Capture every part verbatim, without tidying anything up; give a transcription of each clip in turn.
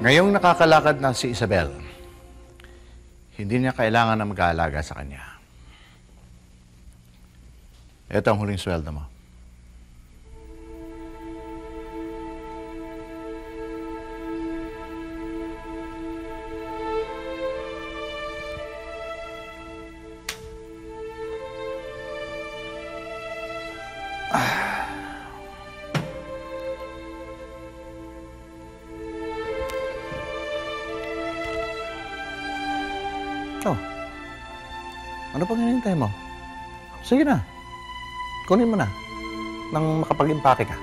Ngayong nakakalakad na si Isabel, hindi niya kailangan na mag-aalaga sa kanya. Ito ang huling sweldo mo. Oh, ano pang hinihintay mo? Sige na, kunin mo na nang makapag-impake ka.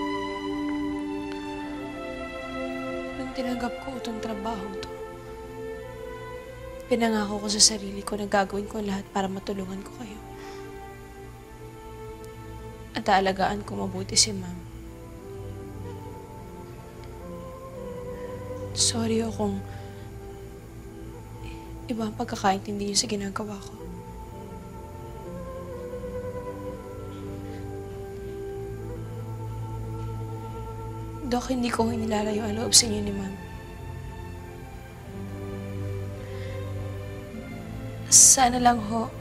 Nung tinanggap ko itong trabaho to, pinangako ko sa sarili ko na gagawin ko lahat para matulungan ko kayo. At aalagaan ko mabuti si Ma'am. Sorry kung iba ang pagkakaintindi niyo sa ginagawa ko. Dok, hindi ko inilalayo ang loob sa inyo ni Ma'am. Sana lang ho,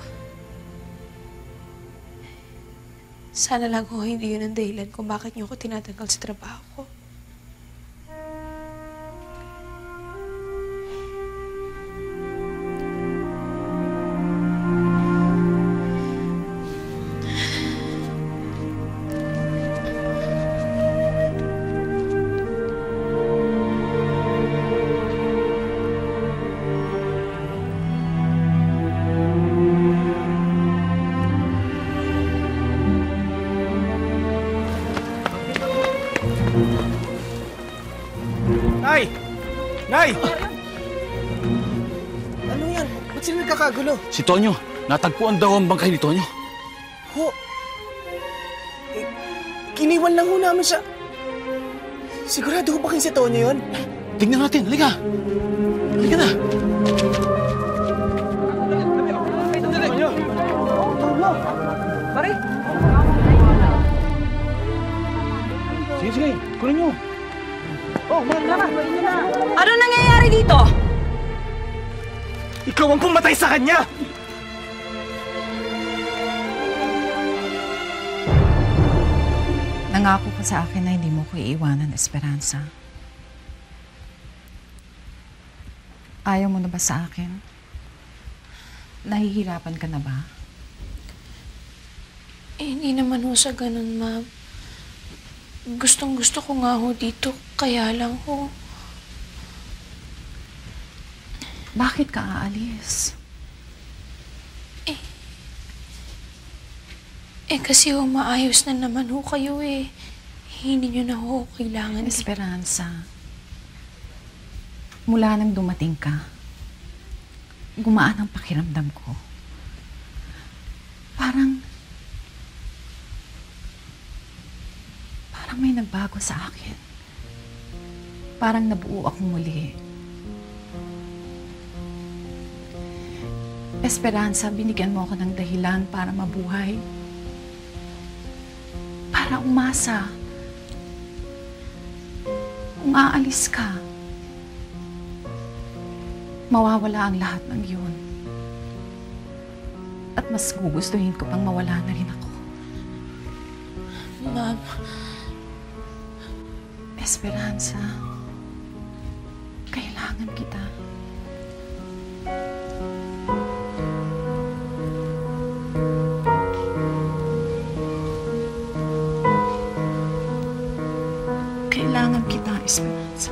sana lang ho hindi yun ang dahilan kung bakit niyo ako tinatanggal sa trabaho ko. Nay! Nay! Ano yan? Ba't sila nagkakagulo? Si Tonyo. Natagpuan daw ang bangkay ni Tonyo. Ho? Eh, kiniwan lang ho namin siya. Sigurado ho ba kayo si Tonyo yun? Tingnan natin. Halika. Halika na. Tonyo! Tonyo! Pare! Sige, sige. Kunin nyo. Oh, man, tara! Ano nangyayari dito? Ikaw ang pumatay sa kanya! Nangako ka sa akin na hindi mo ko iiwanan, Esperanza. Ayaw mo na ba sa akin? Nahihirapan ka na ba? Eh, hindi naman ho sa ganun, Ma'am. Gustong gusto ko nga ho dito, kaya lang ho. Bakit ka aalis? Eh, eh kasi ho maayos na naman ho kayo eh. Hindi nyo na ho kailangan. Esperanza, mula nang dumating ka, gumaan ang pakiramdam ko. Parang, parang may nagbago sa akin. Parang nabuo akong muli. Esperanza, binigyan mo ako ng dahilan para mabuhay. Para umasa. Kung aalis ka, mawawala ang lahat ng yun. At mas gugustuhin ko pang mawala na rin ako. Ma'am. Esperanza, kailangan kita. Kailangan kita, Esperanza.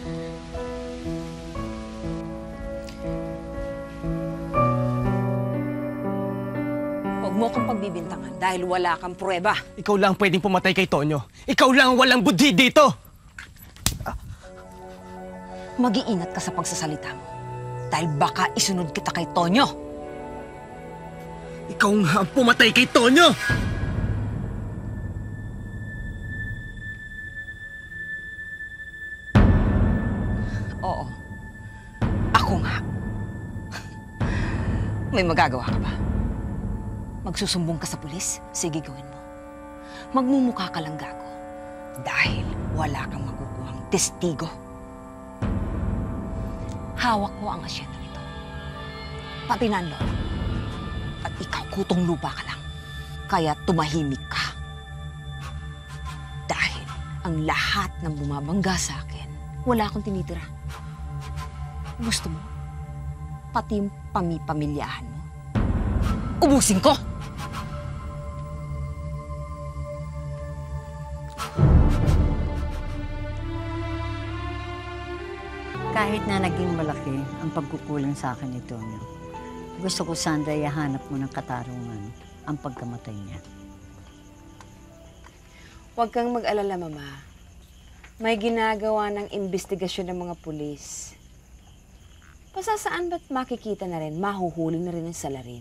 Huwag mo kong pagbibintangan dahil wala kang pruweba. Ikaw lang pwedeng pumatay kay Tonyo. Ikaw lang ang walang budhi dito! Mag-iingat ka sa pagsasalita mo. Dahil baka isunod kita kay Tonyo. Ikaw nga ang pumatay kay Tonyo! Oo. Ako nga. May magagawa ka ba? Magsusumbong ka sa pulis? Sige, gawin mo. Magmumukha ka lang gago. Dahil wala kang makukuhang testigo. Hawak ko ang asyendang ito. Pati na ang lolo. At ikaw, kutong lupa ka lang. Kaya tumahimik ka. Dahil ang lahat ng bumabangga sa akin, wala akong tinitira. Gusto mo? Pati yung pamipamilyahan mo. Ubusin ko! Kahit na naging malaki ang pagkukulang sa akin ni Tonyo, gusto ko, Sandra, ihanap mo ng katarungan ang pagkamatay niya. Huwag kang mag-alala, Mama. May ginagawa ng investigasyon ng mga pulis. Basta saan ba't makikita na rin, mahuhuli na rin ang salarin.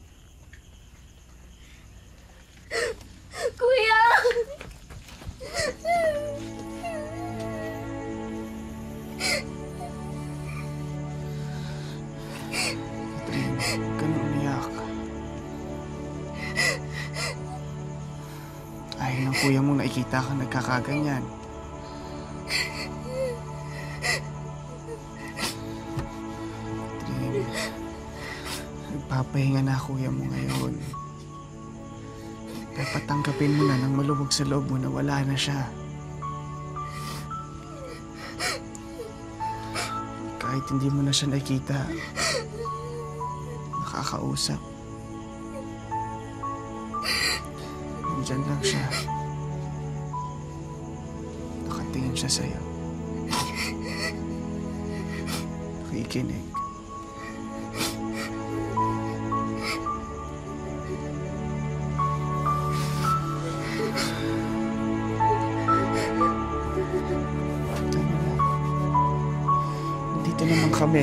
Kuya! Catherine, huwag ka na umiyak. Ayaw ng kuya mong nakikita ka nagkakaganyan. Catherine, nagpapahinga na kuya mo ngayon. Dapat tanggapin mo na nang malubog sa loob mo na wala na siya. Kahit hindi mo na siya nakita, nakakausap. Nandyan lang siya. Nakatingin siya sa'yo. Nakikinig. Dito naman kami.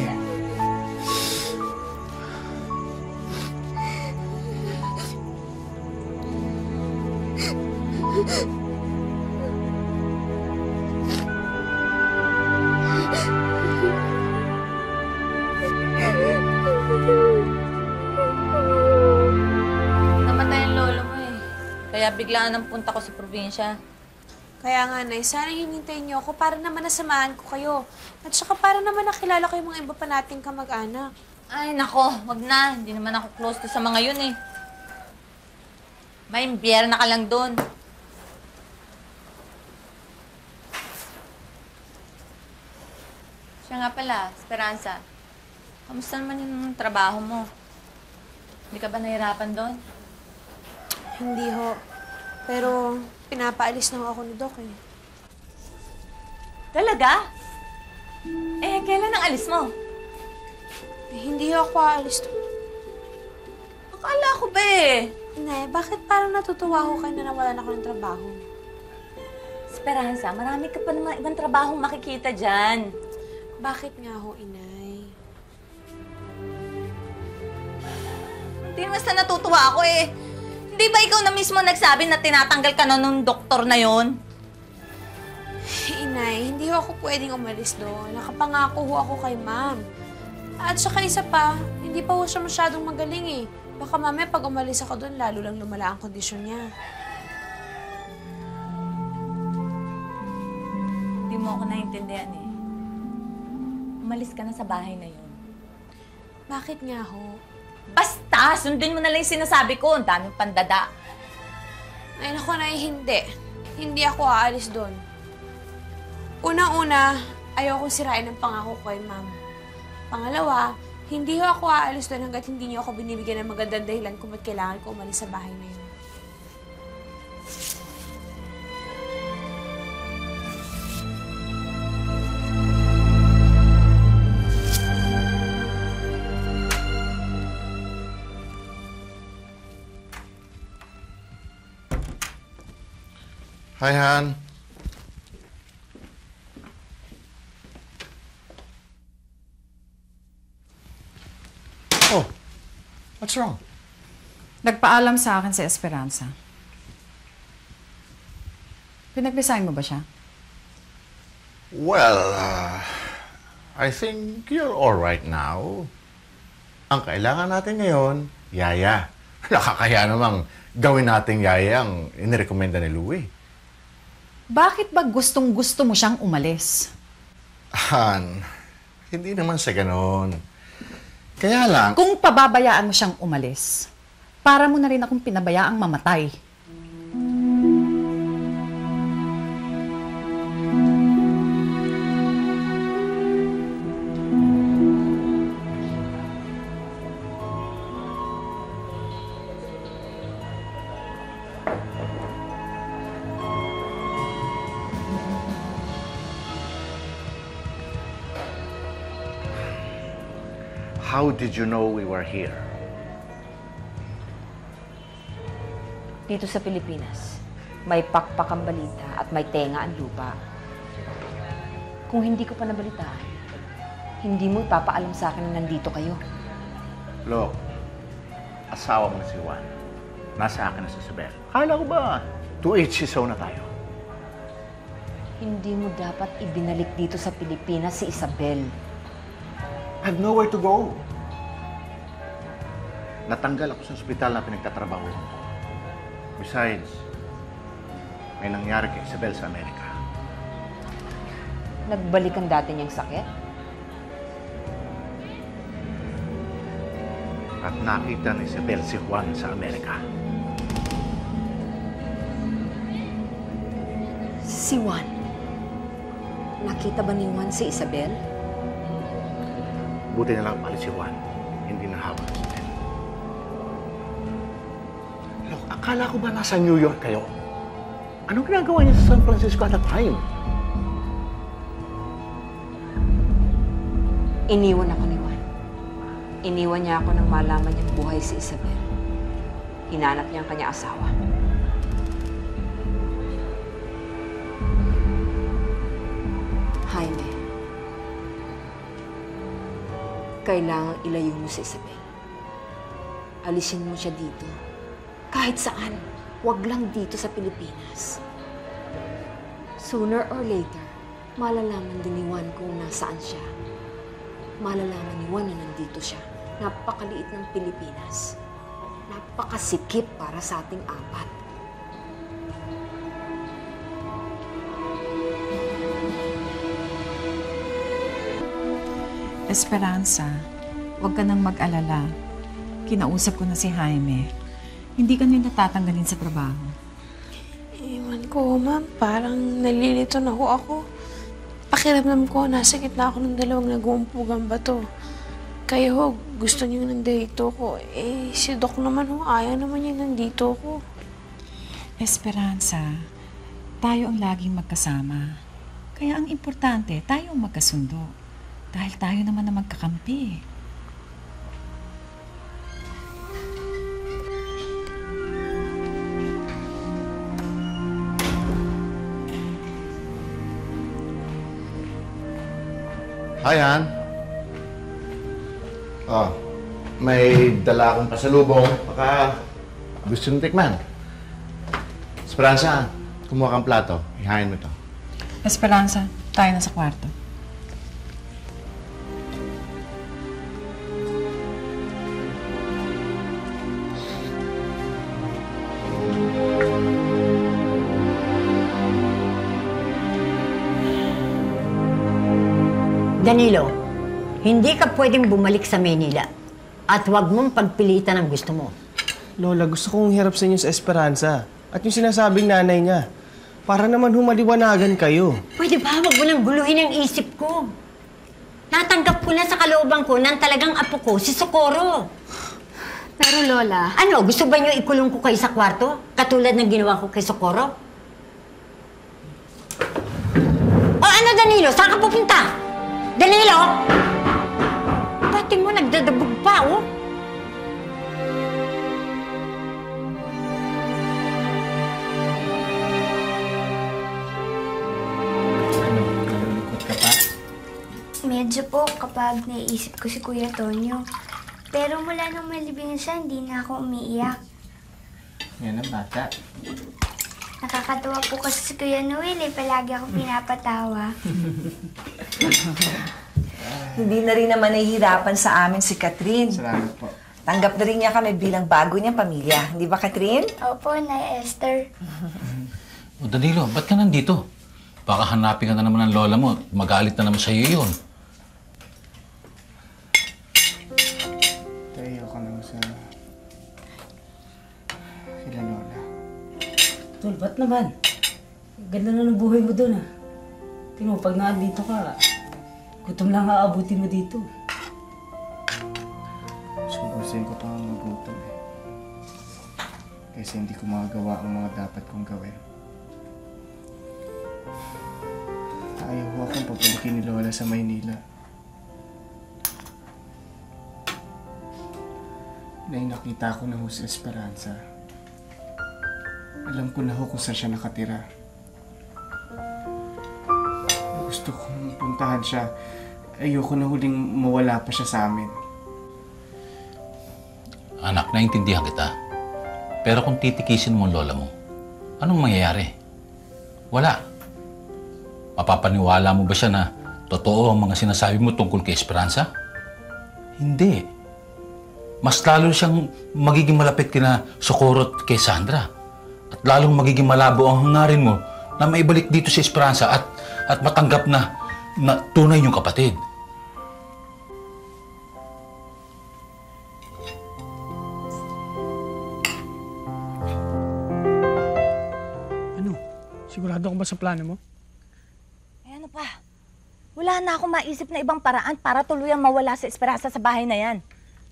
Namatay ang lolo mo eh. Kaya biglaan ang punta ko sa probinsya. Kaya nga, Nay, sana hinintayin niyo ako para naman nasamahan ko kayo. At saka para naman nakilala ko yung mga iba pa nating kamag-anak. Ay, nako, wag na. Hindi naman ako close to sa mga yun eh. May imbiyerna ka lang doon. Siya nga pala, Esperanza. Kamusta naman yung trabaho mo? Hindi ka ba nahirapan doon? Hindi ho. Pero pinapaalis na ho ako ni Doc eh. Talaga? Eh, kailan ang alis mo? Eh, hindi ho ako aalis to. Akala ko ba eh. Nay, bakit parang natutuwa ho kayo na nawalan ako ng trabaho? Esperanza, marami ka pa naman ibang trabahong makikita dyan. Bakit nga ho, Inay? Hindi naman sa natutuwa ako eh. Hindi ba ikaw na mismo nagsabi na tinatanggal ka na nung doktor na yon? Inay, hindi ho ako pwedeng umalis doon. Nakapangako ho ako kay ma'am. At saka isa pa, hindi pa ho siya masyadong magaling eh. Baka mamaya pag umalis ako doon, lalo lang lumala ang kondisyon niya. Hindi mo ako naiintindihan eh. Umalis ka na sa bahay na yun. Bakit nga ho? Basta! Sundin mo na lang yung sinasabi ko. Ang daming pandada. Ay naku, Nay, hindi. Hindi ako aalis doon. Unang-una, ayaw kong sirain ang pangako ko kay ma'am. Pangalawa, hindi ho ako aalis doon hanggat hindi niyo ako binibigyan ng magandang dahilan kung ba't kailangan ko umalis sa bahay na yun. Hi, Han. Oh, what's wrong? Nagpaalam sa akin si Esperanza. Pinagbisahin mo ba siya? Well, uh, I think you're all right now. Ang kailangan natin ngayon, yaya. Nakakaya namang gawin nating yaya ang inirekomenda ni Louie. Bakit ba gustong-gusto mo siyang umalis? Han, Hindi naman sa ganon. Kaya lang... Kung pababayaan mo siyang umalis, para mo na rin akong pinabayaang mamatay. How did you know we were here? Dito sa Pilipinas, may pakpak ang balita at may tenga ang lupa. Kung hindi ko pa nabalitaan, hindi mo ipapaalam sa akin na nandito kayo. Look, asawa mo na si Juan. Nasa akin na si Isabel. Kala ko ba, two H C na tayo? Hindi mo dapat ibinalik dito sa Pilipinas si Isabel. I have nowhere to go. Natanggal ako sa ospital na pinagtatrabaho ko. Besides, may nangyari kay Isabel sa Amerika. Nagbalik ang dati niyang sakit? At nakita ni Isabel si Juan sa Amerika. Si Juan? Nakita ba ni Juan si Isabel? Buti na lang palit si Juan. Hindi na habang si Isabel. Look, akala ko ba nasa New York kayo? Anong ginagawa niya sa San Francisco at that time? Iniwan ako ni Juan. Iniwan niya ako nang malaman niyang buhay si Isabel. Hinanap niya ang kanyang asawa. Jaime, kailangang ilayo mo si Isabel. Alisin mo siya dito. Kahit saan, wag lang dito sa Pilipinas. Sooner or later, malalaman din ni Juan kung nasaan siya. Malalaman ni Juan na nandito siya. Napakaliit ng Pilipinas. Napakasikip para sa ating apat. Esperanza, huwag ka nang mag-alala. Kinausap ko na si Jaime. Hindi ka nila tatanggalin sa trabaho. Ewan ko, ma'am. Parang nalilito na ho ako. Pakiramdam ko, nasa gitna ako ng dalawang nag-uumpugang bato. Kayo ho, gusto niyo nandito ko. Eh, si Doc naman ho, ayaw naman niya nandito ko. Esperanza, tayo ang laging magkasama. Kaya ang importante, tayo ang magkasundo. Dahil tayo naman na magkakampi. Hi, Ann. Oh, may dala akong pasalubong. Baka gusto nyo tikman. Esperanza, kumuha kang plato. Ihain mo ito. Esperanza, tayo na sa kwarto. Danilo, hindi ka pwedeng bumalik sa Manila at huwag mong pagpilitan ang gusto mo. Lola, gusto kong hirap sa inyo sa Esperanza. At yung sinasabing nanay niya, para naman humaliwanagan kayo. Pwede ba? Huwag mo nang guluhin ang isip ko. Natanggap ko na sa kalooban ko ng talagang apo ko, si Socorro. Pero Lola... Ano, gusto ba niyo ikulong ko kayo sa kwarto? Katulad ng ginawa ko kay Socorro? O ano, Danilo? Saan ka pupunta? Danilo! Pati mo, nagdadabog pa, oh. Ano, nalulungkot ka pa? Medyo po kapag naiisip ko si Kuya Tonyo. Pero mula nung malibing siya, hindi na ako umiiyak. Yan ang bata. Nakakatuwa po kasi si Kuya Noel eh. Palagi ako pinapatawa. Hindi na rin naman nahihirapan sa amin si Catherine. Salamat po. Tanggap na rin niya kami bilang bago niyang pamilya. Hindi ba, Catherine? Opo, Nay Esther. O Danilo, ba't ka nandito? Baka hanapin ka na naman ng lola mo. Magalit na naman sa'yo yun. Tol, ba't naman? Ganda na ng buhay mo doon ah. Tingnan mo, pag naandito ka, gutom lang aabutin mo dito. Subusin ko pang magutom eh. Kasi hindi ko magagawa ang mga dapat kong gawin. Ayaw ko akong papalikin ni Lola sa Maynila. Nay, nakita ko na ho si Esperanza. Alam ko na ho kung saan siya nakatira. Gusto kong puntahan siya. Ayoko na huling mawala pa siya sa amin. Anak, naintindihan kita. Pero kung titikisin mo ang lola mo, anong mangyayari? Wala. Mapapaniwala mo ba siya na totoo ang mga sinasabi mo tungkol kay Esperanza? Hindi. Mas lalo siyang magiging malapit kina Socorro at kay Sandra. At lalong magiging malabo ang hangarin mo na maibalik dito si Esperanza at, at matanggap na, na tunay yung kapatid. Ano? Sigurado ka ba sa plano mo? Eh ano pa? Wala na akong maisip na ibang paraan para tuluyang mawala si Esperanza sa bahay na yan.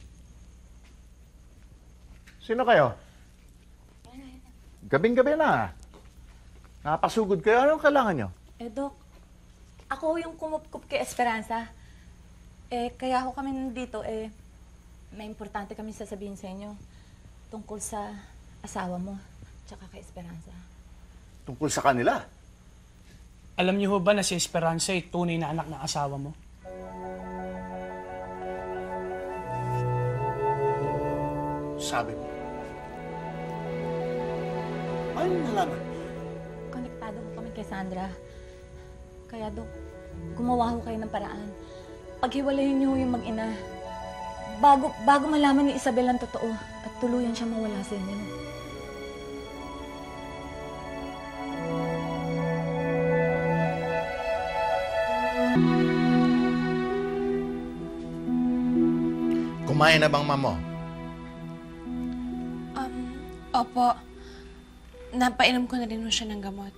Sino kayo? Gabing-gabi na. Napasugod kayo. Anong kailangan nyo? Eh, Dok, ako yung kumupkup kay Esperanza. Eh, kaya ako kami nandito, eh, may importante kami sasabihin sa inyo tungkol sa asawa mo, tsaka kay Esperanza. Tungkol sa kanila? Alam niyo ho ba na si Esperanza ay tunay na anak ng asawa mo? Sabi mo. Ano nalaman? Konektado ko kami kay Sandra. Kaya, Dok, gumawa ko kayo ng paraan. Paghiwalayin niyo yung mag-ina. Bago, bago malaman ni Isabel ang totoo at tuluyan siya mawala sa inyo. Kumain na bang mamo? Um, opo. Napainom ko na rin mo siya ng gamot.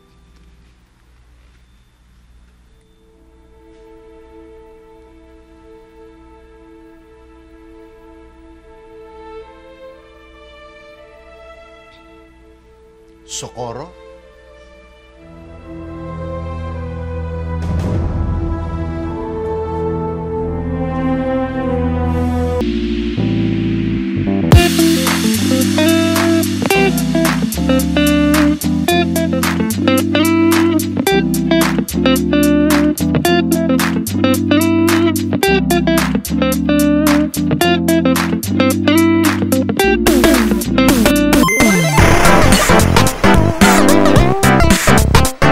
Socorro? Thank you.